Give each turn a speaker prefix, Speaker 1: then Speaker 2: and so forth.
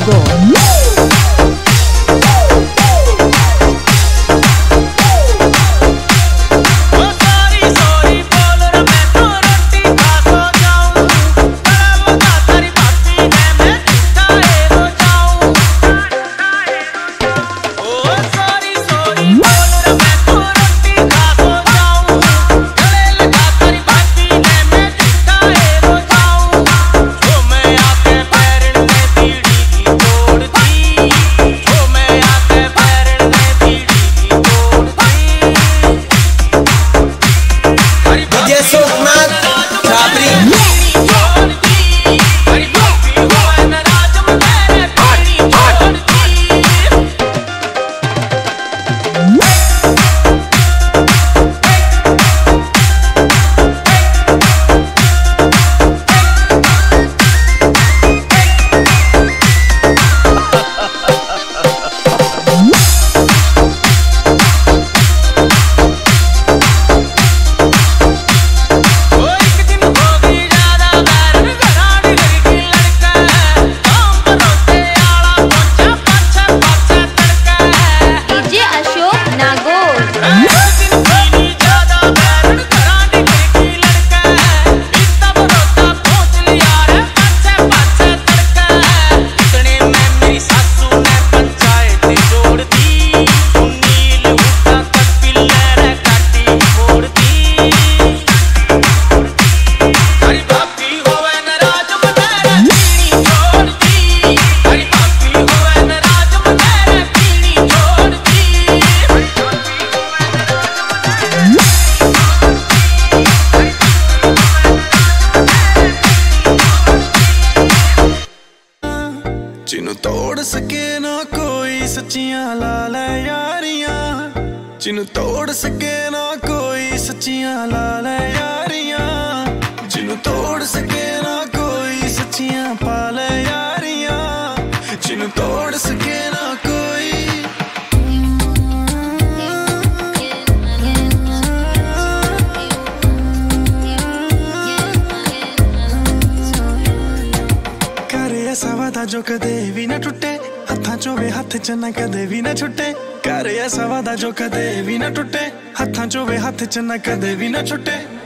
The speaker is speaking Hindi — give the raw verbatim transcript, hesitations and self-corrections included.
Speaker 1: नागौर।
Speaker 2: जिन्नू तोड़ सके ना कोई सच्चियां ला ले यारियां, जिन्नू तोड़ सके ना कोई सच्चियां ला ले यारियां, जिन्नू तोड़ सके ना कोई सच्चियां पा ले यारियां, जिन्नू तोड़ सके ना कोई। ऐसा वादा जो कदे भी न टुटे, हत्थां चों वे हत्थ च ना कदे भी न छुटे। कर ऐसा वादा जो कदे भी न टुटे, हत्थां चों वे हत्थ च ना कदे भी न छुटे।